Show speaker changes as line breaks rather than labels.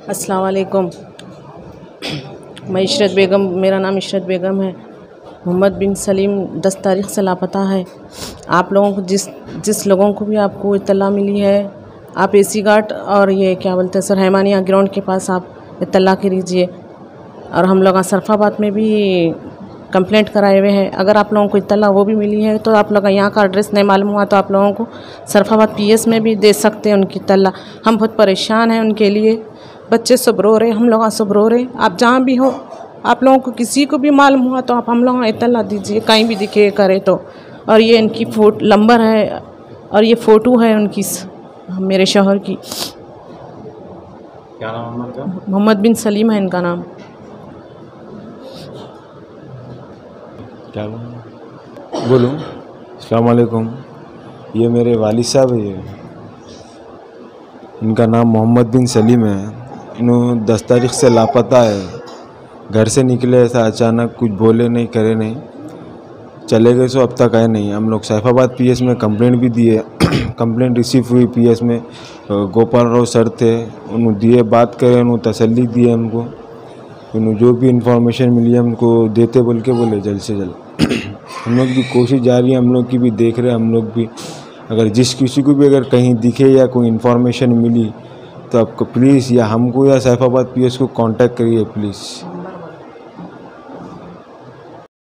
अस्सलाम वालेकुम। मैं इशरत बेगम, मेरा नाम इशरत बेगम है। मोहम्मद बिन सलीम 10 तारीख़ से लापता है। आप लोगों को जिस लोगों को भी आपको इत्तला मिली है, आप एसी घाट और ये क्या बोलते हैं सरहमानिया ग्राउंड के पास आप इत्तला कीजिए। और हम लोग सरफाबाद में भी कंप्लेंट कराए हुए हैं। अगर आप लोगों को इत्तला वो भी मिली है तो आप लोग यहाँ का एड्रेस नहीं मालूम हुआ तो आप लोगों को सरफाबाद पीएस में भी दे सकते हैं उनकी इत्तला। हम बहुत परेशान हैं उनके लिए। बच्चे सब रो रहे, हम लोग सब रो रहे। आप जहाँ भी हो, आप लोगों को किसी को भी मालूम हुआ तो आप हम लोगों को इत्तला दीजिए, कहीं भी दिखे करे तो। और ये इनकी नंबर है और ये फ़ोटो है उनकी, मेरे शौहर की।
क्या नाम है?
मोहम्मद बिन सलीम है इनका नाम।
क्या बोलूँ? अस्सलाम वालेकुम। ये मेरे वालिद साहब है, इनका नाम मोहम्मद बिन सलीम है। इन्होंने 10 तारीख़ से लापता है। घर से निकले ऐसा अचानक, कुछ बोले नहीं करे नहीं, चले गए। सो अब तक आए नहीं। हम लोग सैफाबाद पीएस में कंप्लेंट भी दिए। कंप्लेंट रिसीव हुई पीएस में। गोपाल राव सर थे, उन्होंने दिए, बात करे, उन्होंने तसल्ली दी हमको। उन्होंने जो भी इंफॉर्मेशन मिली है हमको देते बोल के बोले जल्द से जल्द। हम लोग की कोशिश जारी है, हम लोग की भी देख रहे हैं। हम लोग भी अगर किसी को भी अगर कहीं दिखे या कोई इन्फॉर्मेशन मिली तो आपको प्लीज़ या हमको या सैफाबाद पीएस को कांटेक्ट करिए प्लीज़।